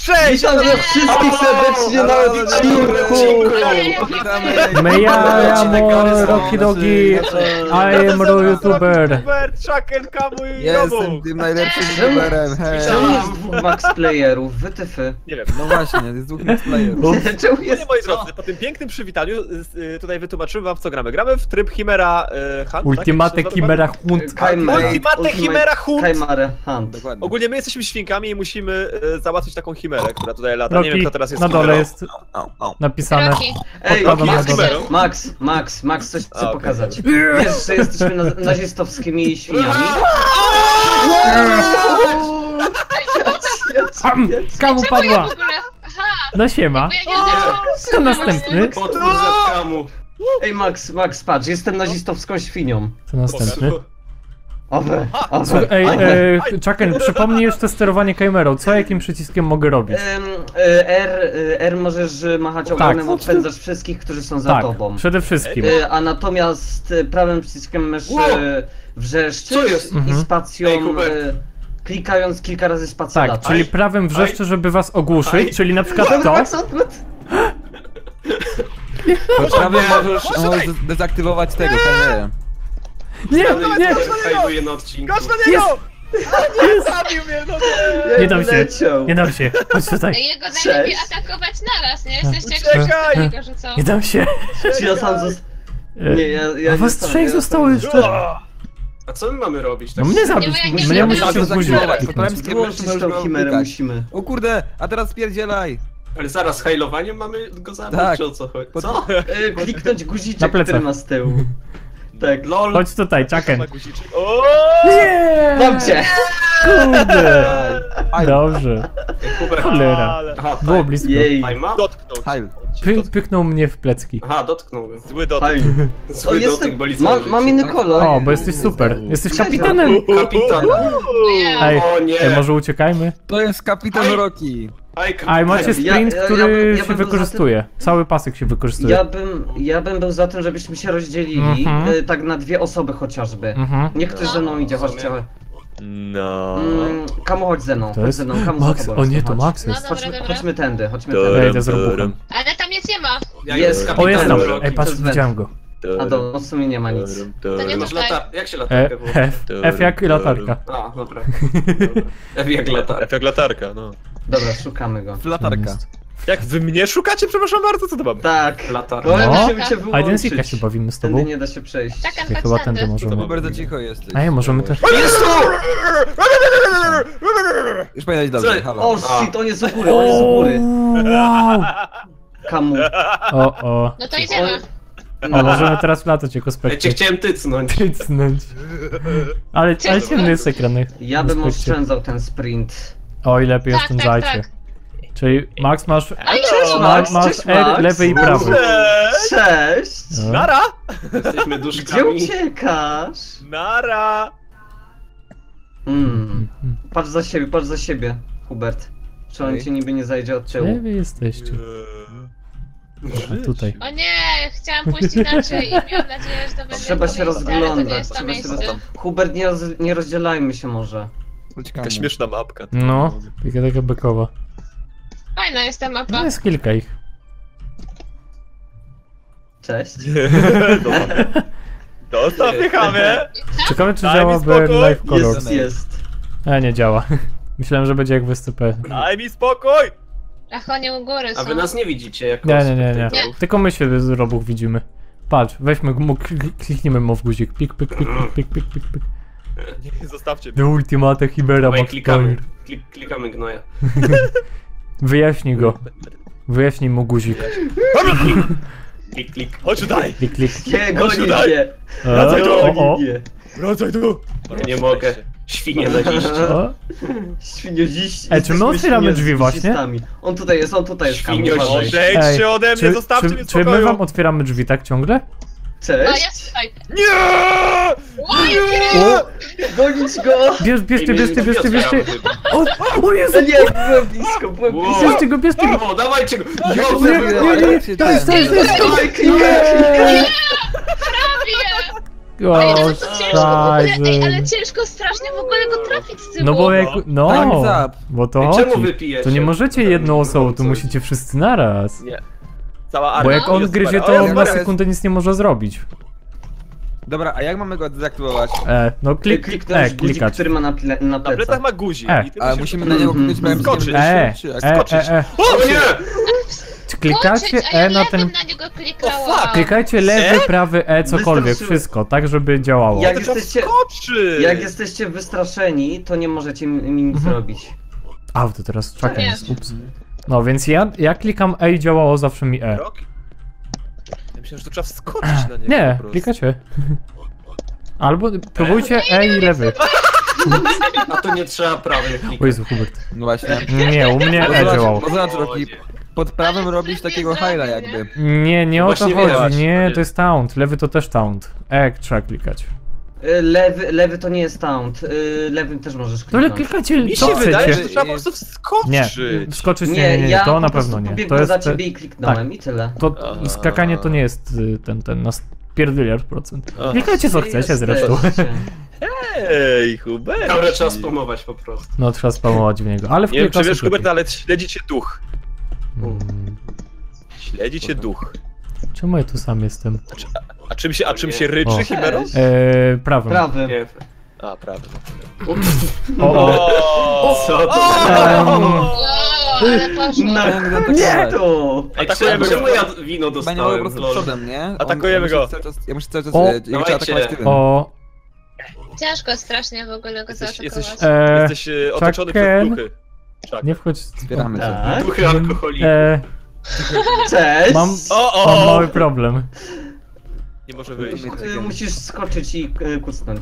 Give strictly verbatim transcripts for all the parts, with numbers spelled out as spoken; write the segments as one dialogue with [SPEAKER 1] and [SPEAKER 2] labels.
[SPEAKER 1] Cześć!
[SPEAKER 2] Witam was wszystkich serdecznie na odcinku!
[SPEAKER 3] My ja, ja mo, Rocky Dogi, I am ro youtuber.
[SPEAKER 1] Chucken, Kamu i
[SPEAKER 4] Jestem tym najlepszym youtuberem, hej!
[SPEAKER 2] Czemu jest dwóch max playerów? Wytyfy.
[SPEAKER 1] Nie wiem.
[SPEAKER 4] No właśnie, jest dwóch max playerów.
[SPEAKER 2] Czemu
[SPEAKER 1] Nie,
[SPEAKER 2] jest
[SPEAKER 1] moi drodzy, po tym pięknym przywitaniu y, tutaj wytłumaczymy wam, w co gramy. Gramy w tryb Chimera y, Hunt,
[SPEAKER 3] Ultimate
[SPEAKER 1] tak?
[SPEAKER 3] Chimera Hunt.
[SPEAKER 1] Ultimate Chimera Hunt!
[SPEAKER 2] Chimera Hunt.
[SPEAKER 4] Dokładnie.
[SPEAKER 1] Ogólnie my jesteśmy świnkami i musimy y, załatwić taką chimerę, która tutaj lata. Nie wiem,
[SPEAKER 3] Rocky,
[SPEAKER 1] kto teraz jest
[SPEAKER 3] na dole
[SPEAKER 1] chimerą.
[SPEAKER 3] jest
[SPEAKER 4] Au, au.
[SPEAKER 3] napisane.
[SPEAKER 5] Rocky.
[SPEAKER 2] Ej,
[SPEAKER 3] Podkładam
[SPEAKER 1] Rocky
[SPEAKER 3] na
[SPEAKER 1] jest
[SPEAKER 3] dole.
[SPEAKER 1] chimerą.
[SPEAKER 2] Max, Max, Max coś chcę
[SPEAKER 1] A, okej.
[SPEAKER 2] pokazać. Wiesz, że jesteśmy naz nazistowskimi świniami?
[SPEAKER 3] Am, Kamu
[SPEAKER 5] Czemu ja
[SPEAKER 3] padła.
[SPEAKER 5] w ogóle? Aha,
[SPEAKER 3] No siema.
[SPEAKER 5] bo ja nie wiedziałam.
[SPEAKER 3] Kto następny?
[SPEAKER 2] Potwór kamu. Ej Max, Max, patrz, jestem nazistowską świnią.
[SPEAKER 3] Kto następny?
[SPEAKER 2] Owe,
[SPEAKER 3] Słuchaj,
[SPEAKER 2] owe.
[SPEAKER 3] ej, e, Chucken, przypomnij jeszcze sterowanie kamerą. Co jakim przyciskiem mogę robić?
[SPEAKER 2] Em, e, R, e, R możesz e, machać ogonem, odpędzasz wszystkich, którzy są za
[SPEAKER 3] Tak,
[SPEAKER 2] tobą.
[SPEAKER 3] przede wszystkim.
[SPEAKER 2] E, A natomiast e, prawym przyciskiem myszy e, wrzeszczysz
[SPEAKER 1] Co jest?
[SPEAKER 2] i
[SPEAKER 3] Mhm.
[SPEAKER 2] spacją,
[SPEAKER 1] Ej, Hubert.
[SPEAKER 2] e, klikając kilka razy spacją
[SPEAKER 3] Tak,
[SPEAKER 2] latasz.
[SPEAKER 3] czyli prawym wrzeszczę, żeby was ogłuszyć, czyli na przykład
[SPEAKER 2] Dobra,
[SPEAKER 3] to.
[SPEAKER 2] Max, odwrót.
[SPEAKER 4] To prawie możesz, możesz dezaktywować tego, kamerę.
[SPEAKER 3] Nie, nie,
[SPEAKER 1] Hajduję na odcinku. Gość na
[SPEAKER 3] jest,
[SPEAKER 1] niego! Zabił mnie, no nie!
[SPEAKER 3] nie dam się,
[SPEAKER 2] Leciał.
[SPEAKER 3] nie dam się, chodź tutaj,
[SPEAKER 5] Ej, Jego najlepiej
[SPEAKER 2] Cześć.
[SPEAKER 5] atakować naraz, nie? Jesteście jak
[SPEAKER 1] Uciekaj!
[SPEAKER 5] tylko, że co?
[SPEAKER 3] nie dam się.
[SPEAKER 2] Czy ja sam zost...
[SPEAKER 3] E,
[SPEAKER 2] Nie, ja, ja
[SPEAKER 3] A
[SPEAKER 2] nie
[SPEAKER 3] was
[SPEAKER 2] sam,
[SPEAKER 3] trzech
[SPEAKER 2] ja
[SPEAKER 3] zostało
[SPEAKER 2] sam-
[SPEAKER 3] jeszcze.
[SPEAKER 1] A co my mamy robić?
[SPEAKER 3] No mnie zabić,
[SPEAKER 5] Nie, nie,
[SPEAKER 3] mnie
[SPEAKER 5] nie,
[SPEAKER 3] musicie
[SPEAKER 4] nie,
[SPEAKER 3] z guzik
[SPEAKER 4] nie,
[SPEAKER 3] kliknąć.
[SPEAKER 2] Wyłączyć tą chimerę musimy.
[SPEAKER 4] O kurde, a teraz spierdzielaj!
[SPEAKER 6] Ale zaraz, hajlowaniem mamy go zabić,
[SPEAKER 4] Tak.
[SPEAKER 6] czy o co chodzi?
[SPEAKER 4] Pod-
[SPEAKER 6] Co?
[SPEAKER 2] E, kliknąć
[SPEAKER 3] Na
[SPEAKER 2] guziczek,
[SPEAKER 3] plecach.
[SPEAKER 2] który ma z tyłu. Tak.
[SPEAKER 6] LOL!
[SPEAKER 3] Chodź tutaj, Chucken.
[SPEAKER 1] Na guziczek. O!
[SPEAKER 3] Nie!
[SPEAKER 2] Dam cię!
[SPEAKER 3] Kurde!
[SPEAKER 4] Aj,
[SPEAKER 3] Dobrze,
[SPEAKER 6] Hubert.
[SPEAKER 3] cholera.
[SPEAKER 1] Ale
[SPEAKER 6] Aha,
[SPEAKER 3] Było
[SPEAKER 6] tak.
[SPEAKER 3] blisko.
[SPEAKER 2] Jej.
[SPEAKER 6] Fajma?
[SPEAKER 1] dotknął.
[SPEAKER 4] Hajl.
[SPEAKER 3] Py, pyknął mnie w plecki.
[SPEAKER 6] Aha, dotknął go.
[SPEAKER 1] Zły dotyk.
[SPEAKER 2] Fajnie. O,
[SPEAKER 6] Zły dotyk
[SPEAKER 2] jestem...
[SPEAKER 6] boli
[SPEAKER 2] Ma,
[SPEAKER 6] całe
[SPEAKER 2] mam
[SPEAKER 6] życie.
[SPEAKER 2] inny kolor.
[SPEAKER 3] O, bo jesteś super. Jesteś
[SPEAKER 2] Cześć,
[SPEAKER 3] kapitanem.
[SPEAKER 6] Kapitan!
[SPEAKER 3] Ej,
[SPEAKER 6] O nie!
[SPEAKER 3] ej, może uciekajmy?
[SPEAKER 4] To jest kapitan
[SPEAKER 6] Aj.
[SPEAKER 4] Rocky.
[SPEAKER 6] Aj, kapitan!
[SPEAKER 3] A macie
[SPEAKER 2] Ja-
[SPEAKER 3] sprint,
[SPEAKER 2] ja- ja
[SPEAKER 3] który
[SPEAKER 2] bym- ja
[SPEAKER 3] się
[SPEAKER 2] bym był
[SPEAKER 3] wykorzystuje. Cały pasek się wykorzystuje.
[SPEAKER 2] Ja bym, ja bym był za tym, żebyśmy się rozdzielili,
[SPEAKER 3] Mhm.
[SPEAKER 2] e, tak na dwie osoby chociażby.
[SPEAKER 3] Mhm.
[SPEAKER 2] Niech ktoś ze mną idzie, chodźcie.
[SPEAKER 1] No.
[SPEAKER 2] Mm, Kamu, chodź ze mną,
[SPEAKER 3] To
[SPEAKER 2] chodź
[SPEAKER 3] jest
[SPEAKER 2] ze mną, Kamu,
[SPEAKER 3] Max,
[SPEAKER 2] za tobą
[SPEAKER 3] o nie,
[SPEAKER 2] jestem,
[SPEAKER 3] to
[SPEAKER 2] chodź.
[SPEAKER 3] Max
[SPEAKER 5] No
[SPEAKER 3] jest.
[SPEAKER 5] dobra,
[SPEAKER 2] Chodźmy,
[SPEAKER 5] dobra.
[SPEAKER 2] chodźmy tędy, chodźmy
[SPEAKER 1] To-
[SPEAKER 2] tędy.
[SPEAKER 3] Ja idę z robuchem.
[SPEAKER 5] Ale tam nic nie ma.
[SPEAKER 6] Ja
[SPEAKER 2] Jest
[SPEAKER 6] jest
[SPEAKER 2] kapitan.
[SPEAKER 3] O, jest tam.
[SPEAKER 6] Rocky.
[SPEAKER 3] Ej, patrz,
[SPEAKER 2] To jest
[SPEAKER 3] widziałem go.
[SPEAKER 2] A do, no w sumie nie ma nic.
[SPEAKER 5] To nie
[SPEAKER 6] Masz
[SPEAKER 5] tutaj.
[SPEAKER 6] lata... Jak się
[SPEAKER 3] E,
[SPEAKER 6] latarkę było?
[SPEAKER 3] F, F jak latarka.
[SPEAKER 6] A, dobra. F jak latarka.
[SPEAKER 1] F jak latarka, no.
[SPEAKER 2] Dobra, szukamy go.
[SPEAKER 4] Latarka.
[SPEAKER 1] Jak wy mnie szukacie? Przepraszam bardzo, co to mam?
[SPEAKER 2] Tak,
[SPEAKER 6] Latarka.
[SPEAKER 2] bo
[SPEAKER 3] No.
[SPEAKER 2] musimy cię
[SPEAKER 3] Hide and seeka
[SPEAKER 2] wyłączyć.
[SPEAKER 3] się bawimy z
[SPEAKER 2] Tędy
[SPEAKER 3] tobą.
[SPEAKER 2] nie da się przejść.
[SPEAKER 5] Czekam,
[SPEAKER 3] Ja
[SPEAKER 5] tak
[SPEAKER 3] chyba tędy
[SPEAKER 5] tędy.
[SPEAKER 3] możemy.
[SPEAKER 4] Bo bardzo cicho jesteś.
[SPEAKER 3] A nie, możemy też.
[SPEAKER 6] Jest tu!
[SPEAKER 4] Już powinieneś dobrze,
[SPEAKER 6] Co?
[SPEAKER 4] halo.
[SPEAKER 2] O shit, on jest u góry, on jest u góry.
[SPEAKER 3] Wow!
[SPEAKER 2] Kamu.
[SPEAKER 3] O, o.
[SPEAKER 5] No to idziemy.
[SPEAKER 3] O, możemy teraz latać jako
[SPEAKER 6] Ja cię
[SPEAKER 3] spekcie.
[SPEAKER 6] chciałem tycnąć.
[SPEAKER 3] Tycnąć. Ale, ale ciemny jest ekran.
[SPEAKER 2] Ja bym
[SPEAKER 3] Spekcie.
[SPEAKER 2] oszczędzał ten sprint.
[SPEAKER 3] Oj, lepiej
[SPEAKER 5] Tak,
[SPEAKER 3] oszczędzajcie.
[SPEAKER 5] tak, tak.
[SPEAKER 3] Czyli Max masz,
[SPEAKER 2] Cześć,
[SPEAKER 3] ma,
[SPEAKER 2] Max,
[SPEAKER 3] masz
[SPEAKER 2] cześć,
[SPEAKER 3] R,
[SPEAKER 2] Max.
[SPEAKER 3] lewy i prawy.
[SPEAKER 1] Cześć!
[SPEAKER 2] Cześć!
[SPEAKER 3] No.
[SPEAKER 1] Nara!
[SPEAKER 6] Jesteśmy
[SPEAKER 2] Gdzie
[SPEAKER 6] duszkami.
[SPEAKER 2] uciekasz?
[SPEAKER 1] Nara!
[SPEAKER 2] Mm. Patrz za siebie, patrz za siebie, Hubert. Czy on
[SPEAKER 4] Ej.
[SPEAKER 2] cię niby nie zajdzie od
[SPEAKER 3] Gdzie
[SPEAKER 2] tyłu?
[SPEAKER 3] wy jesteście? A tutaj.
[SPEAKER 5] O nie, chciałam pójść inaczej i miałam nadzieję, że to będzie
[SPEAKER 2] Trzeba się
[SPEAKER 5] to miejsce, ale to nie
[SPEAKER 2] rozglądać,
[SPEAKER 5] jest to
[SPEAKER 2] trzeba się
[SPEAKER 5] miejsce.
[SPEAKER 2] rozglądać. Hubert, nie, roz, nie rozdzielajmy się może.
[SPEAKER 1] Taka śmieszna mapka.
[SPEAKER 3] No, taka taka bekowa.
[SPEAKER 5] Fajna jest ta mapa.
[SPEAKER 3] No jest kilka ich.
[SPEAKER 2] Cześć.
[SPEAKER 1] Dostaw mnie, chamie!
[SPEAKER 3] Ciekawe czy
[SPEAKER 1] Daj mi
[SPEAKER 3] działaby
[SPEAKER 1] spokój.
[SPEAKER 3] live color.
[SPEAKER 2] Jest, jest.
[SPEAKER 3] A nie działa. Myślałem, że będzie jak w S C P.
[SPEAKER 1] Daj mi spokój!
[SPEAKER 5] Ach, oni u góry są.
[SPEAKER 6] A wy nas nie widzicie jako
[SPEAKER 3] Nie, nie, nie, nie.
[SPEAKER 6] spektatorów.
[SPEAKER 3] Tylko my się z robuch widzimy. Patrz, weźmy mu, klik- kliknijmy mu w guzik. Pik, pik, pik, pik, pik, pik, pik, pik.
[SPEAKER 1] Nie, zostawcie mnie.
[SPEAKER 3] The Ultimate Chimera
[SPEAKER 6] Dawaj,
[SPEAKER 3] Max
[SPEAKER 6] klikamy.
[SPEAKER 3] Player.
[SPEAKER 6] Klik, klikamy gnoja.
[SPEAKER 3] Wyjaśnij go. Wyjaśnij mu guzik.
[SPEAKER 6] Klik, klik.
[SPEAKER 1] Chodź tutaj!
[SPEAKER 3] Klik, klik.
[SPEAKER 2] Nie, goni
[SPEAKER 1] tutaj.
[SPEAKER 2] cię.
[SPEAKER 3] O,
[SPEAKER 1] tu.
[SPEAKER 3] o, o.
[SPEAKER 2] Nie.
[SPEAKER 1] Wracaj tu!
[SPEAKER 6] Ja nie mogę. Świnie na dziś.
[SPEAKER 3] O.
[SPEAKER 2] Świnioziści.
[SPEAKER 3] Ej, czy my otwieramy drzwi właśnie?
[SPEAKER 2] On tutaj jest, on tutaj jest. Kamu,
[SPEAKER 6] Świnioziści.
[SPEAKER 2] uważaj.
[SPEAKER 1] Odejdźcie ode mnie,
[SPEAKER 3] czy,
[SPEAKER 1] zostawcie
[SPEAKER 3] czy,
[SPEAKER 1] mnie w
[SPEAKER 3] czy my
[SPEAKER 1] spokoju!
[SPEAKER 3] wam otwieramy drzwi tak ciągle?
[SPEAKER 5] O,
[SPEAKER 2] Cześć.
[SPEAKER 5] jest tutaj.
[SPEAKER 1] Nie!
[SPEAKER 3] O,
[SPEAKER 2] Gonić go.
[SPEAKER 3] bierz, bierzcie, bierzcie, bierzcie, bierzcie. O, o Jezu!
[SPEAKER 2] No nie, byłem blisko, byłem
[SPEAKER 6] Wow.
[SPEAKER 2] blisko.
[SPEAKER 3] Bierzcie go, bierzcie go!
[SPEAKER 6] O, dawajcie go!
[SPEAKER 3] Nie,
[SPEAKER 6] Jo,
[SPEAKER 3] nie, nie, nie, to jest, to jest, to jest!
[SPEAKER 2] Dawaj, klikaj.
[SPEAKER 5] Prawie!
[SPEAKER 3] O,
[SPEAKER 5] Ej, ale to ciężko w ogóle, ej, ale
[SPEAKER 3] szajzy.
[SPEAKER 5] ciężko strasznie właśnie w ogóle go trafić z tyłu.
[SPEAKER 3] No bo jak... No,
[SPEAKER 4] Time's up.
[SPEAKER 3] bo to
[SPEAKER 6] Czemu
[SPEAKER 3] chodzi.
[SPEAKER 6] wypijecie?
[SPEAKER 3] To nie możecie jedną osobą, to musicie wszyscy naraz.
[SPEAKER 1] Nie. Cała
[SPEAKER 3] Bo
[SPEAKER 1] armia.
[SPEAKER 3] jak on
[SPEAKER 1] Jest
[SPEAKER 3] gryzie,
[SPEAKER 1] super. O,
[SPEAKER 3] to
[SPEAKER 1] jest
[SPEAKER 3] na
[SPEAKER 1] super.
[SPEAKER 3] sekundę nic nie może zrobić.
[SPEAKER 4] Dobra, a jak mamy go dezaktywować?
[SPEAKER 3] E, no klik,
[SPEAKER 2] Kliknąć
[SPEAKER 3] e,
[SPEAKER 2] guzik,
[SPEAKER 3] klikać.
[SPEAKER 2] który ma na, ple, na
[SPEAKER 1] Na plecach
[SPEAKER 2] plecach.
[SPEAKER 1] ma guzik.
[SPEAKER 3] E.
[SPEAKER 1] i ty
[SPEAKER 4] Ale
[SPEAKER 1] musisz-
[SPEAKER 4] musimy na niego kliknąć, bo ja
[SPEAKER 1] Skoczyć.
[SPEAKER 4] myślę,
[SPEAKER 3] E,
[SPEAKER 4] że- czy jak-
[SPEAKER 3] e, e,
[SPEAKER 1] skoczyć.
[SPEAKER 3] e.
[SPEAKER 6] O nie!
[SPEAKER 3] Czy klikacie
[SPEAKER 5] Skoczyć, a ja
[SPEAKER 3] E na ten...
[SPEAKER 5] lewym na niego klikałam.
[SPEAKER 1] O, fuck.
[SPEAKER 3] Klikajcie lewy,
[SPEAKER 1] E?
[SPEAKER 3] prawy, E, cokolwiek,
[SPEAKER 2] Wystarczyło.
[SPEAKER 3] wszystko, tak żeby działało.
[SPEAKER 2] Jak
[SPEAKER 1] To trzeba
[SPEAKER 2] jesteście-
[SPEAKER 1] wskoczyć.
[SPEAKER 2] Jak jesteście wystraszeni, to nie możecie mi mi nic
[SPEAKER 3] Mhm.
[SPEAKER 2] robić.
[SPEAKER 3] A, to teraz czekaj,
[SPEAKER 5] nie.
[SPEAKER 3] jest, ups. No więc ja, ja klikam E i działało zawsze mi E.
[SPEAKER 1] Rok? Ja myślałem, że to trzeba wskoczyć na niego
[SPEAKER 3] Nie,
[SPEAKER 1] po prostu.
[SPEAKER 3] klikacie. Albo próbujcie E i lewy.
[SPEAKER 6] A to nie trzeba prawym
[SPEAKER 3] O
[SPEAKER 6] klikać.
[SPEAKER 3] Jezu, Hubert.
[SPEAKER 4] No właśnie.
[SPEAKER 3] Nie, u mnie
[SPEAKER 4] Bo
[SPEAKER 3] E
[SPEAKER 4] zobacz,
[SPEAKER 3] działało.
[SPEAKER 4] bo zobacz, Rocky,
[SPEAKER 6] Nie.
[SPEAKER 4] pod prawym
[SPEAKER 5] Ale
[SPEAKER 4] robisz
[SPEAKER 5] zbyt
[SPEAKER 4] takiego
[SPEAKER 5] nie
[SPEAKER 4] highla
[SPEAKER 5] zrobił,
[SPEAKER 4] jakby.
[SPEAKER 3] Nie, nie o to
[SPEAKER 6] Właśnie
[SPEAKER 3] chodzi,
[SPEAKER 6] widać,
[SPEAKER 3] nie,
[SPEAKER 6] nie.
[SPEAKER 3] to jest taunt. Lewy to też taunt. E trzeba klikać.
[SPEAKER 2] Y, Lewy, lewy to nie jest taunt. Y, Lewym też możesz
[SPEAKER 3] No ale
[SPEAKER 2] kliknąć.
[SPEAKER 3] klikacie,
[SPEAKER 1] Mi
[SPEAKER 3] co
[SPEAKER 1] się wydaje, że
[SPEAKER 3] chcecie?
[SPEAKER 1] to trzeba po prostu wskoczyć.
[SPEAKER 3] Nie, skoczyć nie,
[SPEAKER 2] Nie,
[SPEAKER 3] nie, nie,
[SPEAKER 2] ja
[SPEAKER 3] to
[SPEAKER 2] po
[SPEAKER 3] na
[SPEAKER 2] prostu
[SPEAKER 3] pewno nie. To
[SPEAKER 2] pobiegłem
[SPEAKER 3] jest,
[SPEAKER 2] za
[SPEAKER 3] te,
[SPEAKER 2] ciebie i kliknąłem i tyle.
[SPEAKER 3] to
[SPEAKER 1] Aha.
[SPEAKER 3] skakanie to nie jest y, ten, ten, na pierdyliard procent.
[SPEAKER 1] Aha.
[SPEAKER 3] Klikajcie co chcecie zresztą.
[SPEAKER 2] Jesteście.
[SPEAKER 1] Ej, Hubert.
[SPEAKER 6] Dobra, trzeba spamować po prostu.
[SPEAKER 3] No trzeba spamować w niego, ale w
[SPEAKER 1] Nie wiem,
[SPEAKER 3] kilka
[SPEAKER 1] czy wiesz,
[SPEAKER 3] osób
[SPEAKER 1] Hubert,
[SPEAKER 3] lepiej.
[SPEAKER 1] ale śledzi cię duch.
[SPEAKER 3] Mm,
[SPEAKER 1] Śledzi cię duch.
[SPEAKER 3] Czemu ja tu sam jestem?
[SPEAKER 1] A czym się, a czym
[SPEAKER 6] Nie.
[SPEAKER 1] się ryczy,
[SPEAKER 3] O.
[SPEAKER 1] Chimero?
[SPEAKER 2] Cześć.
[SPEAKER 3] Eee, prawym.
[SPEAKER 2] Prawy.
[SPEAKER 6] Nie.
[SPEAKER 1] A, prawda.
[SPEAKER 3] O, o.
[SPEAKER 1] O,
[SPEAKER 6] Co to?
[SPEAKER 3] Em,
[SPEAKER 5] O, ale poszło.
[SPEAKER 2] No,
[SPEAKER 4] Tak,
[SPEAKER 2] nie
[SPEAKER 4] tak.
[SPEAKER 2] tu!
[SPEAKER 6] Ej,
[SPEAKER 1] Atakujemy
[SPEAKER 6] czemu
[SPEAKER 1] go.
[SPEAKER 6] ja wino
[SPEAKER 4] Chyba nie mogę po
[SPEAKER 6] dostałem?
[SPEAKER 4] prostu
[SPEAKER 6] lol?
[SPEAKER 4] przodem, nie? On-
[SPEAKER 1] Atakujemy
[SPEAKER 4] ja muszę
[SPEAKER 1] go.
[SPEAKER 4] cały czas- Ja muszę cały czas...
[SPEAKER 3] O.
[SPEAKER 4] e, Ja muszę
[SPEAKER 6] Dawajcie.
[SPEAKER 4] atakować tyłem.
[SPEAKER 3] O,
[SPEAKER 5] Ciężko strasznie w ogóle go
[SPEAKER 1] Jesteś,
[SPEAKER 5] zaatakować.
[SPEAKER 1] jesteś,
[SPEAKER 3] e,
[SPEAKER 1] jesteś e, otoczony
[SPEAKER 3] Chucken.
[SPEAKER 1] przez duchy. Chuck.
[SPEAKER 3] nie wchodź.
[SPEAKER 4] Zbieramy się.
[SPEAKER 2] Tak.
[SPEAKER 6] Duchy alkoholików.
[SPEAKER 3] E,
[SPEAKER 2] Cześć!
[SPEAKER 3] mam,
[SPEAKER 1] O,
[SPEAKER 3] mam
[SPEAKER 1] o!
[SPEAKER 3] mały problem.
[SPEAKER 1] Nie może wyjść.
[SPEAKER 2] Y, Musisz skoczyć i y, kucnąć.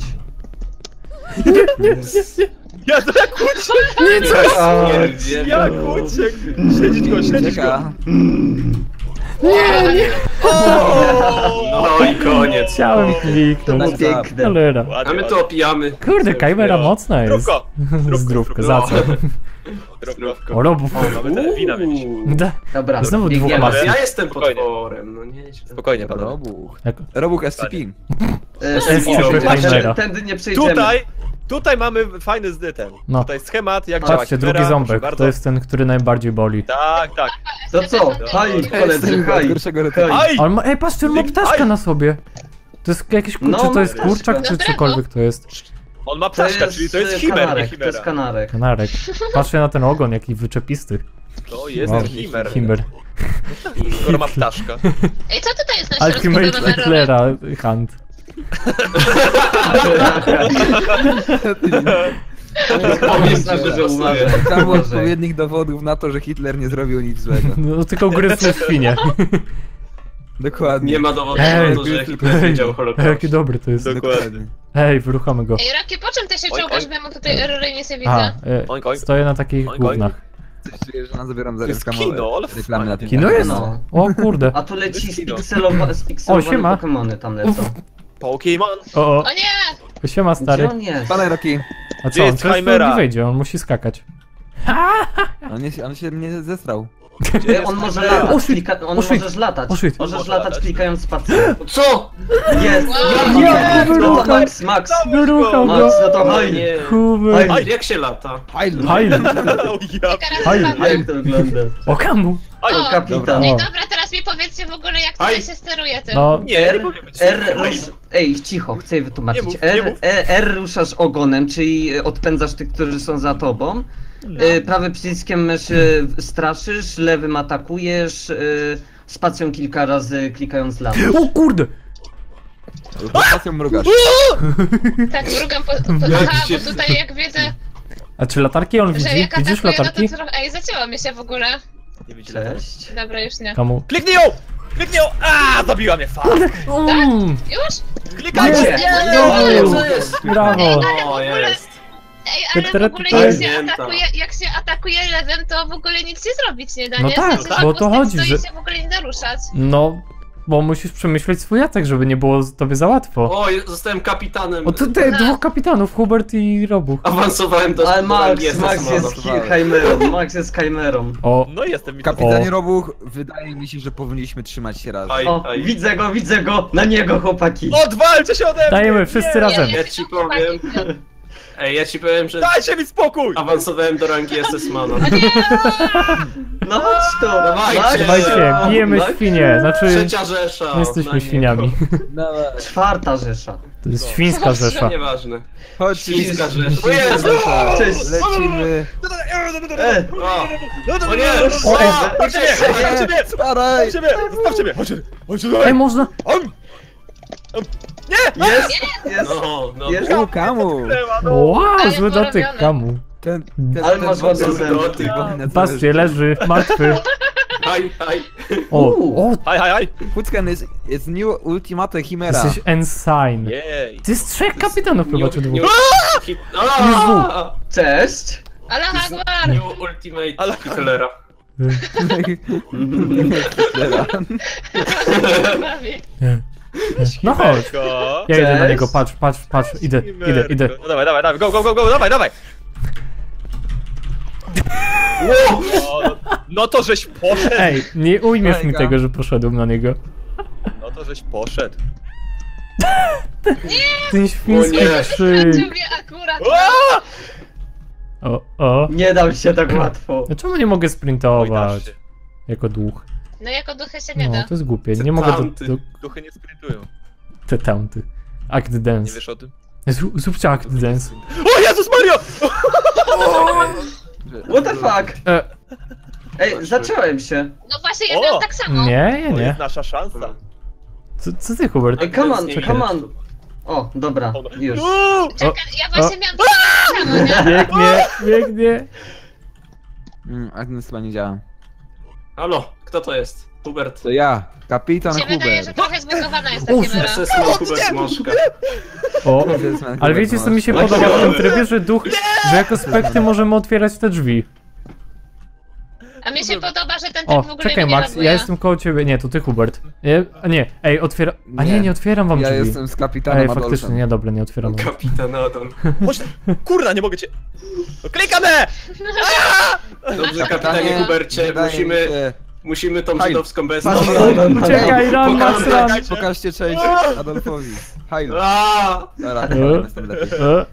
[SPEAKER 1] Ja to jak uciekł!
[SPEAKER 3] Nie, co?
[SPEAKER 6] Pierdzielę.
[SPEAKER 1] Jak uciekł! Śledzić go, śledzić go!
[SPEAKER 4] Czeka.
[SPEAKER 6] No i koniec.
[SPEAKER 3] Chciałem kliknąć.
[SPEAKER 2] To było piękne.
[SPEAKER 3] Cholera.
[SPEAKER 6] A
[SPEAKER 1] Ładnie,
[SPEAKER 6] my
[SPEAKER 1] ładnie.
[SPEAKER 6] to opijamy.
[SPEAKER 3] Kurde, Kajmera mocna jest.
[SPEAKER 1] Zdrówko!
[SPEAKER 3] Zdrówko, za co?
[SPEAKER 1] Zdrówko.
[SPEAKER 3] O, robów.
[SPEAKER 1] O, mamy te wina mieliśmy.
[SPEAKER 3] Da.
[SPEAKER 2] Dobra,
[SPEAKER 3] Znowu dwóch
[SPEAKER 2] biegniemy.
[SPEAKER 3] mas.
[SPEAKER 6] Ja jestem
[SPEAKER 1] Spokojnie.
[SPEAKER 6] potworem, no nie.
[SPEAKER 1] Spokojnie, panowie.
[SPEAKER 4] Robuch.
[SPEAKER 3] Jak-
[SPEAKER 4] Robuch S C P.
[SPEAKER 2] Y,
[SPEAKER 3] Jest
[SPEAKER 2] o,
[SPEAKER 3] super
[SPEAKER 2] patrzcie,
[SPEAKER 3] Kajmera.
[SPEAKER 2] Tędy nie przejdziemy.
[SPEAKER 1] Tutaj, tutaj mamy fajny z ten.
[SPEAKER 3] No.
[SPEAKER 1] Tutaj schemat, jak działa
[SPEAKER 3] Patrzcie,
[SPEAKER 1] Chimera,
[SPEAKER 3] drugi
[SPEAKER 1] proszę
[SPEAKER 3] ząbek.
[SPEAKER 1] bardzo.
[SPEAKER 3] To jest ten, który najbardziej boli.
[SPEAKER 1] Tak, tak.
[SPEAKER 2] To co? Haj, koledzy, haj.
[SPEAKER 4] Gorszego rytuału.
[SPEAKER 1] Aj!
[SPEAKER 3] Ale ma, ej, patrzcie, on ma
[SPEAKER 1] Klik-
[SPEAKER 3] ptaszka
[SPEAKER 1] aj!
[SPEAKER 3] na sobie. To jest jakiś kur...
[SPEAKER 2] No,
[SPEAKER 3] czy to jest
[SPEAKER 2] ma
[SPEAKER 3] kurczak,
[SPEAKER 2] ptaszka.
[SPEAKER 3] czy cokolwiek to jest?
[SPEAKER 1] On ma
[SPEAKER 2] To
[SPEAKER 1] ptaszka,
[SPEAKER 2] jest,
[SPEAKER 1] czyli to jest
[SPEAKER 2] y,
[SPEAKER 1] Chimer, nie
[SPEAKER 2] kanarek, to jest
[SPEAKER 1] Chimera.
[SPEAKER 2] kanarek.
[SPEAKER 3] Kanarek. Patrzcie na ten ogon, jaki wyczepisty.
[SPEAKER 1] To jest
[SPEAKER 3] O,
[SPEAKER 1] Chimer.
[SPEAKER 3] Himber.
[SPEAKER 1] Skoro ma ptaszka.
[SPEAKER 5] Ej, co tutaj jest na środku
[SPEAKER 3] Ultimate
[SPEAKER 5] dodane role?
[SPEAKER 3] Hitlera, Hunt.
[SPEAKER 6] Powiem
[SPEAKER 2] Znaczy,
[SPEAKER 6] ci,
[SPEAKER 2] że
[SPEAKER 6] że
[SPEAKER 2] uważaj.
[SPEAKER 6] pasuje.
[SPEAKER 4] Tam było
[SPEAKER 2] Uważaj.
[SPEAKER 4] odpowiednich dowodów na to, że Hitler nie zrobił nic złego.
[SPEAKER 3] No tylko gryzł świnie.
[SPEAKER 4] Dokładnie.
[SPEAKER 6] Nie ma dowodu
[SPEAKER 3] Ej,
[SPEAKER 6] na to, że Hitler wiedział o
[SPEAKER 3] Ej,
[SPEAKER 6] Holokauście.
[SPEAKER 3] jaki dobry to jest.
[SPEAKER 1] Dokładnie.
[SPEAKER 3] Ej, wyruchamy go.
[SPEAKER 5] Ej, Raki, po czym ty się
[SPEAKER 1] Oj,
[SPEAKER 5] czołgasz,
[SPEAKER 1] oj.
[SPEAKER 5] bo ja mu tutaj errory nie się widzę.
[SPEAKER 3] A, e,
[SPEAKER 1] Oink, oink.
[SPEAKER 3] stoję na takich
[SPEAKER 1] Oink, oink.
[SPEAKER 3] gównach.
[SPEAKER 4] Coś czuję, że nas zabieram za
[SPEAKER 1] To jest
[SPEAKER 4] reklamowe
[SPEAKER 1] kino, ale
[SPEAKER 4] reklamy na tym.
[SPEAKER 3] Kino jest?
[SPEAKER 2] No.
[SPEAKER 3] O kurde.
[SPEAKER 2] A tu leci
[SPEAKER 1] Jest kino.
[SPEAKER 2] spikselowa, spikselowane
[SPEAKER 3] O, siema.
[SPEAKER 2] Pokemony tam lecą.
[SPEAKER 1] Pokémon.
[SPEAKER 3] O, o,
[SPEAKER 5] O nie!
[SPEAKER 3] siema stary.
[SPEAKER 2] Gdzie on jest?
[SPEAKER 4] Spadaj, Rocky.
[SPEAKER 3] A
[SPEAKER 1] Gdzie
[SPEAKER 3] co, on
[SPEAKER 1] jest
[SPEAKER 3] przecież tu
[SPEAKER 1] Chimera?
[SPEAKER 3] nie wejdzie, on musi skakać.
[SPEAKER 4] On, nie, on się mnie zestrał.
[SPEAKER 2] Y, On może latać,
[SPEAKER 3] O, shit.
[SPEAKER 2] klika... on
[SPEAKER 3] O, shit.
[SPEAKER 2] możesz latać.
[SPEAKER 3] O, shit.
[SPEAKER 2] Możesz
[SPEAKER 1] Może
[SPEAKER 2] latać
[SPEAKER 1] latać.
[SPEAKER 2] klikając spację.
[SPEAKER 6] Co?
[SPEAKER 2] Jest!
[SPEAKER 5] Wow.
[SPEAKER 3] Ja,
[SPEAKER 2] No to
[SPEAKER 3] wyruchał.
[SPEAKER 2] Max, Max!
[SPEAKER 3] Wyruchał go.
[SPEAKER 2] Max, no to haj!
[SPEAKER 6] Nie.
[SPEAKER 3] Hubert.
[SPEAKER 2] Aj.
[SPEAKER 6] Jak się lata?
[SPEAKER 4] Heil.
[SPEAKER 3] Heil.
[SPEAKER 1] O, ja.
[SPEAKER 3] Haj.
[SPEAKER 2] Jak to wygląda?
[SPEAKER 3] O, kamu.
[SPEAKER 1] Aj,
[SPEAKER 5] O,
[SPEAKER 2] Kapitan.
[SPEAKER 5] Ej,
[SPEAKER 3] O.
[SPEAKER 5] dobra, teraz mi powiedzcie w ogóle, jak
[SPEAKER 6] Aj.
[SPEAKER 5] tutaj się steruje tym.
[SPEAKER 3] No,
[SPEAKER 1] Nie, nie
[SPEAKER 2] R,
[SPEAKER 1] powiem być.
[SPEAKER 2] R,
[SPEAKER 1] Aj.
[SPEAKER 2] rusz... Ej, cicho, chcę je wytłumaczyć.
[SPEAKER 1] Nie mów, nie
[SPEAKER 2] R,
[SPEAKER 1] mów.
[SPEAKER 2] E, R ruszasz ogonem, czyli odpędzasz tych, którzy są za tobą.
[SPEAKER 1] No.
[SPEAKER 2] Y, Prawym przyciskiem myszy straszysz, lewym atakujesz, y, spacją kilka razy klikając latasz.
[SPEAKER 3] o kurde.
[SPEAKER 4] Stacją mrugasz.
[SPEAKER 5] Tak, mrugam po... po
[SPEAKER 6] Jak
[SPEAKER 5] aha,
[SPEAKER 6] się-
[SPEAKER 5] bo tutaj jak widzę,
[SPEAKER 3] A czy latarki on
[SPEAKER 5] że
[SPEAKER 3] widzi?
[SPEAKER 5] jak
[SPEAKER 3] Widzisz
[SPEAKER 5] atakuje, no
[SPEAKER 3] latarki?
[SPEAKER 5] to trochę... Ej, zacięło mi się w ogóle.
[SPEAKER 1] Nie widzi latarki.
[SPEAKER 2] Cześć.
[SPEAKER 5] Dobra, już nie.
[SPEAKER 3] Kamu.
[SPEAKER 1] Kliknij ją! Kliknij ją! A, zabiła mnie, fuck!
[SPEAKER 3] Mm,
[SPEAKER 5] Już?
[SPEAKER 1] Klikajcie!
[SPEAKER 2] No,
[SPEAKER 6] Co jest?
[SPEAKER 3] brawo.
[SPEAKER 5] Ale w
[SPEAKER 6] O,
[SPEAKER 5] ogóle...
[SPEAKER 6] jest.
[SPEAKER 5] Ej, ale w
[SPEAKER 3] Teraz
[SPEAKER 5] ogóle
[SPEAKER 3] tutaj-
[SPEAKER 5] jak się,
[SPEAKER 6] Pamiętam.
[SPEAKER 5] atakuje, jak się atakuje lewym, to w ogóle nic się zrobić nie da,
[SPEAKER 3] No
[SPEAKER 5] nie?
[SPEAKER 3] tak,
[SPEAKER 5] W sensie, że
[SPEAKER 3] bo o
[SPEAKER 5] po
[SPEAKER 3] to
[SPEAKER 5] prostu
[SPEAKER 3] chodzi,
[SPEAKER 5] stoi
[SPEAKER 3] że-
[SPEAKER 5] się w ogóle nie da ruszać.
[SPEAKER 3] No, bo musisz przemyśleć swój atak, żeby nie było tobie za łatwo.
[SPEAKER 6] O, je- zostałem kapitanem.
[SPEAKER 3] O, tutaj dwóch kapitanów, Hubert i Robuch.
[SPEAKER 6] Awansowałem do
[SPEAKER 2] Ale Max,
[SPEAKER 6] do
[SPEAKER 2] Max jest
[SPEAKER 6] Jezus,
[SPEAKER 2] Chimerą, Max jest Chimerą.
[SPEAKER 3] O,
[SPEAKER 1] No jestem mi
[SPEAKER 4] Kapitanie
[SPEAKER 3] O.
[SPEAKER 4] Robuch, wydaje mi się, że powinniśmy trzymać się razem.
[SPEAKER 6] Aj,
[SPEAKER 2] O,
[SPEAKER 6] aj.
[SPEAKER 2] widzę go, widzę go, na niego chłopaki.
[SPEAKER 1] Odwalcie się ode mnie!
[SPEAKER 3] dajemy wszyscy
[SPEAKER 1] Nie.
[SPEAKER 3] razem.
[SPEAKER 6] Ja ci powiem. Ej, ja ci powiem, że
[SPEAKER 1] Dajcie mi spokój!
[SPEAKER 6] awansowałem do rangi S S Mana.
[SPEAKER 2] No chodź tu!
[SPEAKER 6] Dawajcie.
[SPEAKER 3] Dawajcie, bijemy
[SPEAKER 2] No.
[SPEAKER 3] świnie, znaczy
[SPEAKER 6] Trzecia Rzesza.
[SPEAKER 3] nie jesteśmy
[SPEAKER 6] na
[SPEAKER 3] świniami.
[SPEAKER 4] Dawaj.
[SPEAKER 2] Czwarta Rzesza.
[SPEAKER 3] To jest świńska rzesza.
[SPEAKER 6] Nieważne.
[SPEAKER 4] Chodźcie,
[SPEAKER 6] Świńska Rzesza.
[SPEAKER 4] O Jezu!
[SPEAKER 2] Cześć.
[SPEAKER 4] Lecimy.
[SPEAKER 2] E,
[SPEAKER 6] O,
[SPEAKER 1] No to
[SPEAKER 6] o nie!
[SPEAKER 1] O, Chodźcie mnie! Chodźcie mnie!
[SPEAKER 4] Staraj!
[SPEAKER 1] Chodźcie mnie! Zostawcie mnie! Chodźcie! Chodźcie!
[SPEAKER 3] Ej, można...
[SPEAKER 2] jest, jest.
[SPEAKER 6] No, no.
[SPEAKER 2] Jest.
[SPEAKER 4] U, kamu!
[SPEAKER 3] Wow,
[SPEAKER 5] Ale
[SPEAKER 3] zły dotyk,
[SPEAKER 5] porobione.
[SPEAKER 3] kamu.
[SPEAKER 4] Ten, ten,
[SPEAKER 2] Ale
[SPEAKER 4] ten
[SPEAKER 2] masz ładny
[SPEAKER 4] boss-
[SPEAKER 2] sen.
[SPEAKER 6] dotyk.
[SPEAKER 3] Patrzcie, leży, martwy.
[SPEAKER 6] Haj, haj.
[SPEAKER 3] O, o,
[SPEAKER 1] Haj, haj, haj!
[SPEAKER 4] Huckan jest, jest new ultimate chimera.
[SPEAKER 3] jesteś ensign.
[SPEAKER 1] Jej!
[SPEAKER 3] To jest trzech kapitanów chyba, czy dwóch?
[SPEAKER 6] Hit... Aaaa!
[SPEAKER 2] Cześć.
[SPEAKER 5] Ale Hagwar!
[SPEAKER 6] New Ultimate
[SPEAKER 1] Ale-
[SPEAKER 6] Hitlera.
[SPEAKER 3] No chodź.
[SPEAKER 1] Himerko.
[SPEAKER 3] Ja idę do
[SPEAKER 2] Cześć.
[SPEAKER 3] niego, patrz, patrz, patrz, idę, idę, idę.
[SPEAKER 1] No dawaj, dawaj, dawaj, go, go, go, go, dawaj, dawaj! Wow. No, no to żeś poszedł!
[SPEAKER 3] Ej, nie ujmiesz mi
[SPEAKER 4] Mega.
[SPEAKER 3] tego, że poszedłem na niego.
[SPEAKER 1] No to żeś poszedł.
[SPEAKER 3] Ten świński
[SPEAKER 6] O nie.
[SPEAKER 3] krzyk.
[SPEAKER 5] Ciebie akurat!
[SPEAKER 1] Aaa!
[SPEAKER 3] O, o.
[SPEAKER 2] Nie dam się tak łatwo.
[SPEAKER 3] Dlaczego nie mogę
[SPEAKER 1] Oj, dasz
[SPEAKER 3] sprintować?
[SPEAKER 1] się.
[SPEAKER 3] Jako duch.
[SPEAKER 5] No jako duchy się nie
[SPEAKER 3] No,
[SPEAKER 5] da.
[SPEAKER 3] to jest głupie,
[SPEAKER 6] Te
[SPEAKER 3] nie mogę do...
[SPEAKER 6] taunty.
[SPEAKER 3] do
[SPEAKER 1] Duchy nie sprintują.
[SPEAKER 3] te taunty. Act
[SPEAKER 1] Nie
[SPEAKER 3] dance.
[SPEAKER 1] wiesz o tym?
[SPEAKER 3] Zrób- Zróbcie act dance.
[SPEAKER 1] O Jezus Mario!
[SPEAKER 2] What the fuck?
[SPEAKER 3] E,
[SPEAKER 2] Ej, zacząłem się.
[SPEAKER 5] No właśnie, ja
[SPEAKER 1] O!
[SPEAKER 5] miałam tak samo.
[SPEAKER 3] nie, ja
[SPEAKER 1] To
[SPEAKER 3] nie.
[SPEAKER 1] jest nasza szansa.
[SPEAKER 3] Co, co ty, Hubert?
[SPEAKER 2] Ej, come on,
[SPEAKER 6] Czekaj.
[SPEAKER 2] come on. O, dobra, już.
[SPEAKER 1] Uuu!
[SPEAKER 5] Czekaj, ja właśnie miałam tak samo, nie?
[SPEAKER 3] Biegnie, biegnie.
[SPEAKER 4] Mm, Agnes chyba nie działa.
[SPEAKER 6] Halo, kto to jest? Hubert.
[SPEAKER 4] To ja, kapitan
[SPEAKER 5] Mi się wydaje, że
[SPEAKER 4] Hubert.
[SPEAKER 5] trochę zbugowana jest ta
[SPEAKER 3] Uf.
[SPEAKER 5] kamera.
[SPEAKER 6] S S Man Hubert Moszka.
[SPEAKER 3] O,
[SPEAKER 4] Salesman
[SPEAKER 3] ale
[SPEAKER 4] Hubert
[SPEAKER 3] wiecie co mi się
[SPEAKER 4] Mosz.
[SPEAKER 3] podoba w tym trybie, że duch, że jako spekty możemy otwierać te drzwi.
[SPEAKER 5] A mi się podoba, że ten typ
[SPEAKER 3] O,
[SPEAKER 5] w ogóle
[SPEAKER 3] czekaj
[SPEAKER 5] nie
[SPEAKER 3] Max,
[SPEAKER 5] reaguje.
[SPEAKER 3] ja jestem koło ciebie, nie, to ty Hubert. Nie, a nie, ej, otwiera... A nie,
[SPEAKER 4] Nie.
[SPEAKER 3] nie otwieram wam
[SPEAKER 4] Ja
[SPEAKER 3] drzwi.
[SPEAKER 4] jestem z kapitanem
[SPEAKER 3] Ej, faktycznie,
[SPEAKER 4] Adolfem.
[SPEAKER 3] nie, dobra, nie otwieram wam.
[SPEAKER 6] Kapitan Adam.
[SPEAKER 1] Chodź, kurna, nie mogę cię... No, klikamy!
[SPEAKER 6] Dobrze, kapitanie Hubercie,
[SPEAKER 4] wydaje mi
[SPEAKER 6] musimy,
[SPEAKER 4] się-
[SPEAKER 6] musimy tą
[SPEAKER 4] Haj.
[SPEAKER 6] żydowską bestię.
[SPEAKER 4] Patrz,
[SPEAKER 3] Uciekaj, run, Max, run!
[SPEAKER 4] Pokażcie cześć Adolfowi. Hajlo.
[SPEAKER 6] Aaaa!
[SPEAKER 4] Dobra,
[SPEAKER 3] E?
[SPEAKER 4] jestem lepiej.
[SPEAKER 3] E?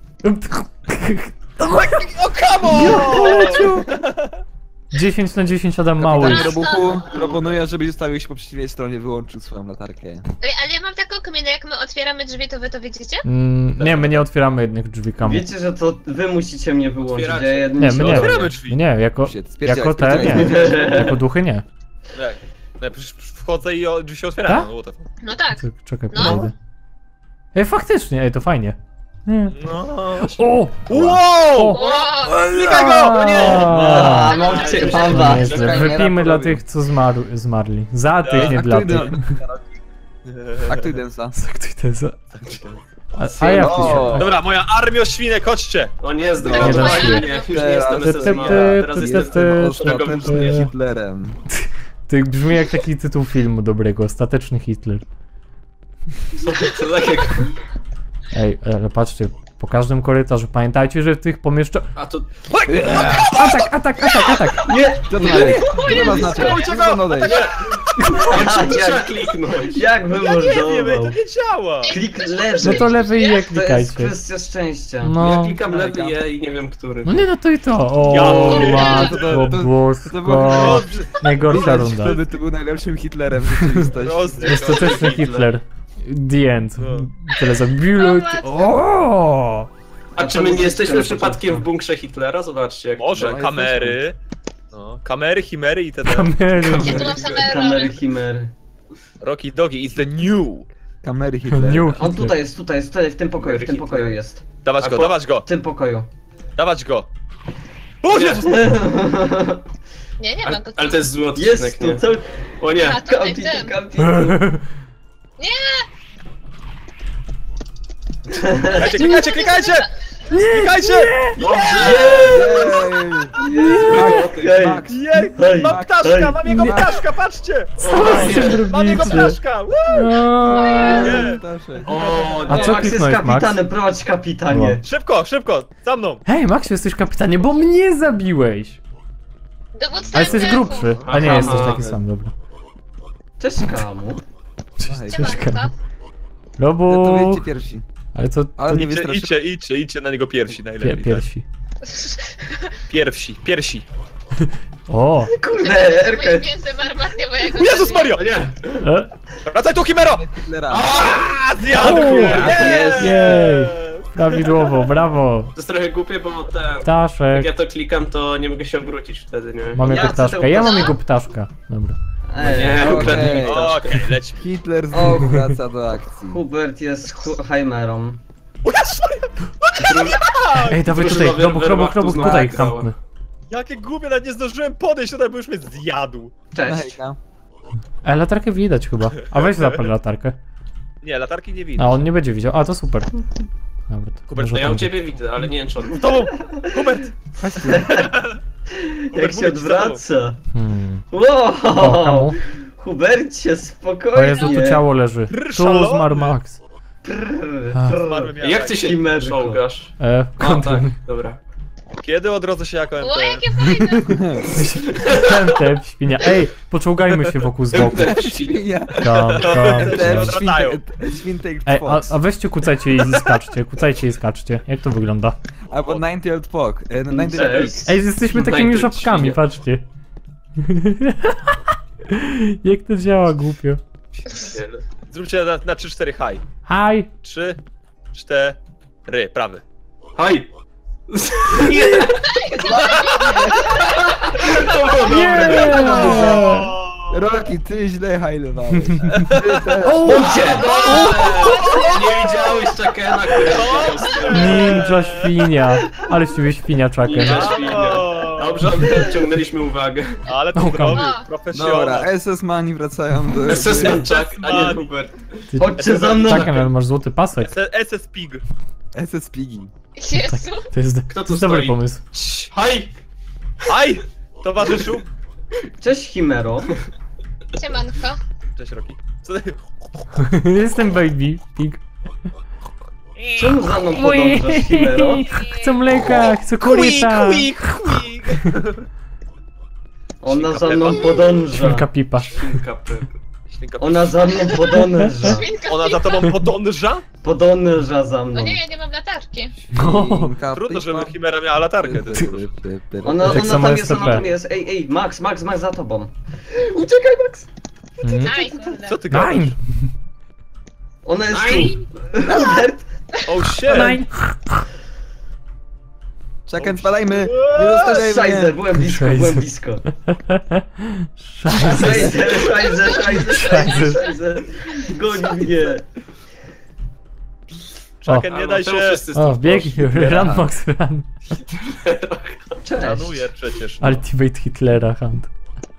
[SPEAKER 1] O, come on!
[SPEAKER 3] dziesięć na dziesięć Adam Mały.
[SPEAKER 4] Kapitanie Robuchu, proponuję, żebyś zostawił się po przeciwnej stronie, wyłączył swoją latarkę.
[SPEAKER 5] Ej, ale ja mam taką kminę, jak my otwieramy drzwi, to wy to widzicie?
[SPEAKER 3] Mm, nie, my nie otwieramy jednych drzwi kamu.
[SPEAKER 2] Wiecie, że to wy musicie mnie wyłączyć,
[SPEAKER 6] Otwieracie.
[SPEAKER 2] ja jednym
[SPEAKER 3] Nie, my nie.
[SPEAKER 1] Otwieramy drzwi.
[SPEAKER 3] Nie, jako,
[SPEAKER 4] Shit, spierdzielaj,
[SPEAKER 3] jako te nie.
[SPEAKER 4] spierdzielaj.
[SPEAKER 3] Jako duchy nie.
[SPEAKER 1] Nie, nie, przecież wchodzę i o, drzwi się otwierają.
[SPEAKER 3] Tak?
[SPEAKER 1] No, what the fuck.
[SPEAKER 5] No tak.
[SPEAKER 3] Czek- Czekaj,
[SPEAKER 5] No.
[SPEAKER 3] podejdę. Ej, faktycznie, ej, to fajnie. Nie.
[SPEAKER 1] No.
[SPEAKER 3] O!
[SPEAKER 1] Wow!
[SPEAKER 3] O!
[SPEAKER 5] O,
[SPEAKER 1] Klikaj go! No nie!
[SPEAKER 2] A,
[SPEAKER 3] A,
[SPEAKER 2] mam cię,
[SPEAKER 3] to
[SPEAKER 2] panda.
[SPEAKER 3] nieźle.
[SPEAKER 4] Czekaj,
[SPEAKER 3] Wypijmy
[SPEAKER 4] nie
[SPEAKER 3] dla
[SPEAKER 4] robię.
[SPEAKER 3] tych, co zmarł, zmarli. Za tych, nie dla
[SPEAKER 4] Aktuj
[SPEAKER 3] tych.
[SPEAKER 4] den- Aktuj densa.
[SPEAKER 3] Zaktuj ten za... A, a ja
[SPEAKER 4] O.
[SPEAKER 3] piszę.
[SPEAKER 1] Dobra, moja armio świnek, chodźcie!
[SPEAKER 6] O nie,
[SPEAKER 3] Nie
[SPEAKER 6] zdrowo.
[SPEAKER 3] da
[SPEAKER 6] Nie,
[SPEAKER 3] się.
[SPEAKER 6] nie, już nie jestem
[SPEAKER 3] Ty,
[SPEAKER 6] S S
[SPEAKER 3] ty,
[SPEAKER 6] Man.
[SPEAKER 3] ty,
[SPEAKER 6] Teraz
[SPEAKER 3] ty,
[SPEAKER 6] jestem
[SPEAKER 3] ty, ty,
[SPEAKER 6] ostrego
[SPEAKER 3] ty,
[SPEAKER 6] wybrzuszenia.
[SPEAKER 3] ty.
[SPEAKER 4] Hitlerem.
[SPEAKER 3] Ty brzmi jak taki tytuł filmu dobrego, Ostateczny Hitler.
[SPEAKER 6] Co takiego?
[SPEAKER 3] Ej, ale patrzcie, po każdym korytarzu pamiętajcie, że w tych pomieszczo...
[SPEAKER 6] A to...
[SPEAKER 3] Atak, atak, atak, atak!
[SPEAKER 2] Nie!
[SPEAKER 4] Co to ma być? Co to ma znaczyć?
[SPEAKER 1] Spróbujcie
[SPEAKER 4] Co
[SPEAKER 1] go!
[SPEAKER 4] to odejść?
[SPEAKER 6] A, trzeba
[SPEAKER 2] Jak,
[SPEAKER 6] kliknąć.
[SPEAKER 2] jak
[SPEAKER 1] Ja nie wiem, ej,
[SPEAKER 2] wymordował?
[SPEAKER 1] to nie działa!
[SPEAKER 2] Klik lewy.
[SPEAKER 3] No to lewy i je
[SPEAKER 2] To jest
[SPEAKER 3] klikajcie.
[SPEAKER 2] kwestia szczęścia.
[SPEAKER 6] Ja
[SPEAKER 3] No.
[SPEAKER 6] klikam lewy je i nie wiem który.
[SPEAKER 3] No nie, no to i to. O,
[SPEAKER 1] Ja-
[SPEAKER 3] matko
[SPEAKER 4] to- to-
[SPEAKER 3] bosko.
[SPEAKER 4] to było-
[SPEAKER 3] Najgorsza
[SPEAKER 4] Widać,
[SPEAKER 3] runda.
[SPEAKER 4] wtedy to był najlepszym Hitlerem w rzeczywistości.
[SPEAKER 1] Prosty,
[SPEAKER 3] Ostateczny Hitler. The end.
[SPEAKER 1] No.
[SPEAKER 3] Tyle zabił. O!
[SPEAKER 6] A czy my nie jesteśmy przypadkiem w bunkrze Hitlera? Zobaczcie jak...
[SPEAKER 1] Może,
[SPEAKER 6] tak.
[SPEAKER 1] kamery. No, kamery, chimery i te
[SPEAKER 3] Kamery.
[SPEAKER 5] Ja tu mam same
[SPEAKER 2] Kamery
[SPEAKER 5] role.
[SPEAKER 2] chimery.
[SPEAKER 1] Rocky Doggy is the new!
[SPEAKER 4] Kamery Hitlera.
[SPEAKER 3] New
[SPEAKER 2] On
[SPEAKER 3] Hitler.
[SPEAKER 2] tutaj jest, tutaj jest, tutaj w tym pokoju, w tym pokoju jest.
[SPEAKER 1] Dawać
[SPEAKER 6] A
[SPEAKER 1] go,
[SPEAKER 6] po-
[SPEAKER 1] dawać go,
[SPEAKER 2] W tym pokoju.
[SPEAKER 1] dawać go! O Jezus!
[SPEAKER 5] Nie, nie
[SPEAKER 6] Ale,
[SPEAKER 5] mam go.
[SPEAKER 6] ale to jest zły
[SPEAKER 2] Jest
[SPEAKER 6] odcinek,
[SPEAKER 2] tu,
[SPEAKER 6] nie?
[SPEAKER 2] co?
[SPEAKER 6] O nie!
[SPEAKER 5] A tutaj
[SPEAKER 2] Kampi,
[SPEAKER 5] tym.
[SPEAKER 2] kampi.
[SPEAKER 1] Klikajcie, klikajcie, klikajcie! Klikajcie!
[SPEAKER 2] Hej,
[SPEAKER 4] Max,
[SPEAKER 1] Jej!
[SPEAKER 2] hej,
[SPEAKER 1] Mam ptaszka,
[SPEAKER 2] hej.
[SPEAKER 1] mam jego ptaszka, patrzcie!
[SPEAKER 3] Co
[SPEAKER 1] Mam jego
[SPEAKER 3] zrobicie?
[SPEAKER 1] ptaszka! Woo! Nie.
[SPEAKER 6] O,
[SPEAKER 3] A
[SPEAKER 6] nie.
[SPEAKER 3] co
[SPEAKER 2] Max jest
[SPEAKER 3] kliknąłeś, Max?
[SPEAKER 2] kapitanem, prowadź kapitanie.
[SPEAKER 1] Szybko, szybko, za mną!
[SPEAKER 3] Hej, Max, jesteś kapitanie, bo mnie zabiłeś!
[SPEAKER 5] Dowódca
[SPEAKER 3] A jesteś
[SPEAKER 5] M D F-u.
[SPEAKER 3] grubszy. A nie,
[SPEAKER 6] Aha.
[SPEAKER 3] jesteś taki sam, dobra.
[SPEAKER 2] Cześć kamu.
[SPEAKER 3] Cześć,
[SPEAKER 5] Siemanko.
[SPEAKER 3] Robu.
[SPEAKER 4] To wyjdźcie pierwsi.
[SPEAKER 3] Ale co?
[SPEAKER 4] Ale
[SPEAKER 3] to
[SPEAKER 4] nie
[SPEAKER 1] Idźcie,
[SPEAKER 4] wystraszy...
[SPEAKER 1] idźcie, idźcie, idźcie na niego pierwsi
[SPEAKER 3] pie,
[SPEAKER 1] najlepiej.
[SPEAKER 3] piersi.
[SPEAKER 1] Tak. Pierwsi, pierwsi.
[SPEAKER 3] O!
[SPEAKER 2] Kurde, Erkę.
[SPEAKER 5] Moje mięsem armatnie mojego.
[SPEAKER 1] Jezus Mario!
[SPEAKER 6] Nie!
[SPEAKER 3] E?
[SPEAKER 1] Wracaj tu, Chimero!
[SPEAKER 4] Hitlera.
[SPEAKER 1] Aaa, zjadł!
[SPEAKER 3] O,
[SPEAKER 2] jest.
[SPEAKER 3] Jej! Prawidłowo, brawo!
[SPEAKER 6] To jest trochę głupie, bo te, jak
[SPEAKER 3] Ptaszek.
[SPEAKER 6] ja to klikam, to nie mogę się obrócić wtedy, nie?
[SPEAKER 3] Mam
[SPEAKER 2] Ja
[SPEAKER 3] jego
[SPEAKER 2] chcę
[SPEAKER 3] ptaszka.
[SPEAKER 2] tą
[SPEAKER 3] Ja mam
[SPEAKER 5] ptaszka.
[SPEAKER 3] jego ptaszka. Dobra.
[SPEAKER 2] Ej,
[SPEAKER 6] Nie, ukradnij mi
[SPEAKER 4] Okej.
[SPEAKER 6] to.
[SPEAKER 1] Okej, leć.
[SPEAKER 4] Hitler znowu wraca do akcji.
[SPEAKER 2] Hubert jest hu- Heimerą.
[SPEAKER 1] O Jezus Maria!
[SPEAKER 3] Ej, dawaj tutaj,
[SPEAKER 6] Drużynowy
[SPEAKER 3] robok, robok,
[SPEAKER 6] Wehrmachtu
[SPEAKER 3] robok,
[SPEAKER 6] znowu
[SPEAKER 3] tutaj,
[SPEAKER 6] grała.
[SPEAKER 3] kampmy.
[SPEAKER 1] Jakie głupie, nawet nie zdążyłem podejść tutaj, bo już mnie zjadł.
[SPEAKER 2] Cześć.
[SPEAKER 4] Hejka.
[SPEAKER 3] E, latarkę widać chyba. A weź zapal latarkę.
[SPEAKER 1] Nie, latarki nie
[SPEAKER 3] A
[SPEAKER 1] widać.
[SPEAKER 3] on nie będzie widział. A, to super. Dobra, to
[SPEAKER 1] Hubert,
[SPEAKER 3] może
[SPEAKER 6] No ja u
[SPEAKER 3] tam-
[SPEAKER 6] ciebie widzę, ale nie wiem czy on...
[SPEAKER 1] Z tobą! Hubert!
[SPEAKER 3] Chodź tu.
[SPEAKER 2] Jak
[SPEAKER 1] Hubert,
[SPEAKER 2] się
[SPEAKER 1] mówię ci, z tobą.
[SPEAKER 2] odwraca.
[SPEAKER 3] Hmm. O,
[SPEAKER 2] Wow!
[SPEAKER 3] kamu?
[SPEAKER 2] Hubercie, spokojnie.
[SPEAKER 3] O Jezu, tu ciało leży. Tu
[SPEAKER 1] szalony.
[SPEAKER 3] zmarł Max.
[SPEAKER 2] Prrr,
[SPEAKER 3] A.
[SPEAKER 2] prrr.
[SPEAKER 1] Zmarłem ja.
[SPEAKER 6] Jak ty się
[SPEAKER 2] Chimerko.
[SPEAKER 6] czołgasz?
[SPEAKER 3] E,
[SPEAKER 6] A, tak,
[SPEAKER 3] kontynuuj.
[SPEAKER 6] dobra.
[SPEAKER 1] Kiedy odrodzę się jako M
[SPEAKER 5] O,
[SPEAKER 1] T?
[SPEAKER 5] jakie fajne!
[SPEAKER 3] Tęte, świnia. Ej, poczołgajmy się wokół z boku.
[SPEAKER 4] Świnia.
[SPEAKER 3] Tam, tam,
[SPEAKER 1] Te-
[SPEAKER 3] tam.
[SPEAKER 1] wracają.
[SPEAKER 4] Świntek
[SPEAKER 3] Ej, a,
[SPEAKER 4] Fox.
[SPEAKER 3] a weźcie kucajcie i skaczcie, kucajcie i skaczcie. Jak to wygląda?
[SPEAKER 4] Albo ninety-year-old Pog. e, ninety-year-old Pig.
[SPEAKER 2] Cześć.
[SPEAKER 3] Ej, jesteśmy takimi
[SPEAKER 6] Najpierw
[SPEAKER 3] żabkami,
[SPEAKER 6] świnie.
[SPEAKER 3] patrzcie. Jak to działa głupio.
[SPEAKER 1] Zróbcie na, na trzy cztery high.
[SPEAKER 3] Hi!
[SPEAKER 1] trzy, cztery, prawy.
[SPEAKER 6] Haj!
[SPEAKER 3] Nie!
[SPEAKER 4] Rocky, ty źle hajlowałeś.
[SPEAKER 3] O!
[SPEAKER 6] Nie widziałeś Chakena, który siedział z tyłu.
[SPEAKER 3] Ninja świnia. Ale z ciebie świnia czakę.
[SPEAKER 6] Ninja świnia. Dobrze, odciągnęliśmy uwagę.
[SPEAKER 1] Ale to
[SPEAKER 3] O,
[SPEAKER 1] zrobił,
[SPEAKER 5] kam.
[SPEAKER 1] profesjonal.
[SPEAKER 4] Dobra, S S Mani wracają do...
[SPEAKER 6] S S Chuck, a nie Hubert.
[SPEAKER 3] Ty,
[SPEAKER 2] Chodźcie za mną.
[SPEAKER 3] Czekaj, ale masz złoty pasek.
[SPEAKER 1] S S Pig.
[SPEAKER 4] S S Pigi.
[SPEAKER 5] Jezu!
[SPEAKER 3] To jest,
[SPEAKER 6] Kto
[SPEAKER 3] to
[SPEAKER 6] tu
[SPEAKER 3] jest dobry
[SPEAKER 6] stoi?
[SPEAKER 3] pomysł.
[SPEAKER 6] Haj!
[SPEAKER 1] Haj! Towarzyszu.
[SPEAKER 2] Cześć Chimero.
[SPEAKER 5] Siemanko.
[SPEAKER 1] Cześć Roki. Co ty?
[SPEAKER 3] Jestem baby pig.
[SPEAKER 2] Czemu za mną podążasz, Chimero?
[SPEAKER 3] Chcę mleka, chcę kurita.
[SPEAKER 1] quick, quick.
[SPEAKER 2] Ona za mną podąża.
[SPEAKER 3] Świnka pipa.
[SPEAKER 6] Świnka Peppa.
[SPEAKER 1] Świnka-
[SPEAKER 2] Ona za mną podąża.
[SPEAKER 5] Świnka
[SPEAKER 1] Ona za tobą podąża?
[SPEAKER 2] Podąża za mną.
[SPEAKER 5] No nie, ja nie mam latarki.
[SPEAKER 3] O,
[SPEAKER 4] Świnka
[SPEAKER 1] Trudno,
[SPEAKER 4] Pippa.
[SPEAKER 1] żeby Chimera miała latarkę. To jest
[SPEAKER 2] Ona,
[SPEAKER 3] Tak
[SPEAKER 2] ona
[SPEAKER 3] samo
[SPEAKER 2] tam
[SPEAKER 3] jest
[SPEAKER 2] jest, ona
[SPEAKER 3] T P.
[SPEAKER 2] tam jest. Ej, ej, Max, Max, Max za tobą. Uciekaj, Max.
[SPEAKER 3] Mm.
[SPEAKER 5] Aj, kurde.
[SPEAKER 1] Co ty gadasz?
[SPEAKER 3] Nine!
[SPEAKER 2] Ona jest
[SPEAKER 5] Aj.
[SPEAKER 2] tu. Hubert.
[SPEAKER 1] Oh shit!
[SPEAKER 3] Nine!
[SPEAKER 4] Czekaj, spadajmy! Nie zostawiaj
[SPEAKER 2] Szajzer,
[SPEAKER 4] mnie!
[SPEAKER 2] byłem blisko,
[SPEAKER 3] Szajzer.
[SPEAKER 2] byłem blisko.
[SPEAKER 3] Szajzer.
[SPEAKER 2] Szajzer, szajzer, szajzer, szajzer, szajzer. Goni mnie.
[SPEAKER 1] Chucken, nie
[SPEAKER 6] A,
[SPEAKER 1] daj
[SPEAKER 6] no, temu
[SPEAKER 1] się!
[SPEAKER 6] wszyscy stąd
[SPEAKER 3] O, biegnij,
[SPEAKER 6] poszli.
[SPEAKER 3] run Max, run.
[SPEAKER 2] Cześć.
[SPEAKER 1] Szanuję przecież.
[SPEAKER 3] Ultimate Hitlera Hunt.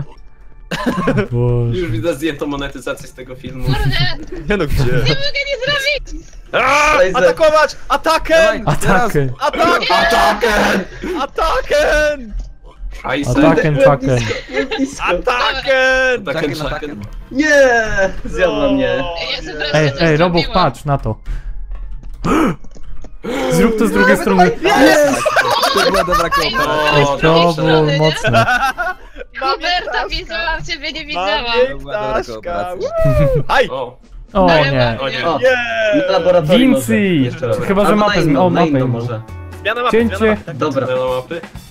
[SPEAKER 3] Boże.
[SPEAKER 6] Już widzę zdjętą monetyzację z tego filmu.
[SPEAKER 5] Kurde!
[SPEAKER 1] Nie no, gdzie?
[SPEAKER 5] Nie mogę nie zrobić!
[SPEAKER 1] Aaa,
[SPEAKER 2] Szajzer.
[SPEAKER 1] atakować! Ataken!
[SPEAKER 3] Atakę!
[SPEAKER 1] Ataken!
[SPEAKER 6] Ataken!
[SPEAKER 1] Ataken!
[SPEAKER 6] Scheiße.
[SPEAKER 3] Ataken,
[SPEAKER 2] Byłem
[SPEAKER 3] Chucken.
[SPEAKER 2] blisko, byłem blisko.
[SPEAKER 1] Ataken!
[SPEAKER 6] Ataken,
[SPEAKER 4] Chucken,
[SPEAKER 6] Chucken.
[SPEAKER 2] Nie! Zjadła mnie.
[SPEAKER 5] Ja sobie wreszcie
[SPEAKER 3] Ej,
[SPEAKER 5] coś
[SPEAKER 3] ej, Robok,
[SPEAKER 5] zrobiłam.
[SPEAKER 3] patrz na to. Zrób to z drugiej strony.
[SPEAKER 4] Jest! To była dobra kooperacja.
[SPEAKER 3] Ej,
[SPEAKER 6] O,
[SPEAKER 3] to
[SPEAKER 6] dobrze.
[SPEAKER 3] było mocne.
[SPEAKER 5] Huberta widziałam, ciebie nie widziałam.
[SPEAKER 1] Mam
[SPEAKER 4] Była dobra
[SPEAKER 1] ptaszka!
[SPEAKER 4] kooperacja.
[SPEAKER 1] Haj!
[SPEAKER 6] O,
[SPEAKER 3] O nie.
[SPEAKER 6] o nie.
[SPEAKER 2] O,
[SPEAKER 1] Nie!
[SPEAKER 2] laboratorium
[SPEAKER 3] Vinci!
[SPEAKER 2] może. Jeszcze raz.
[SPEAKER 3] Chyba, że
[SPEAKER 2] Albo
[SPEAKER 3] mapę
[SPEAKER 2] na
[SPEAKER 3] zmi-
[SPEAKER 2] inną,
[SPEAKER 3] o,
[SPEAKER 2] na
[SPEAKER 3] mapę
[SPEAKER 2] inną
[SPEAKER 3] inną.
[SPEAKER 2] może.
[SPEAKER 1] Zmiana mapy,
[SPEAKER 3] Cięcie.
[SPEAKER 1] zmiana mapy. Tak.
[SPEAKER 2] Dobra.
[SPEAKER 6] Na mapy.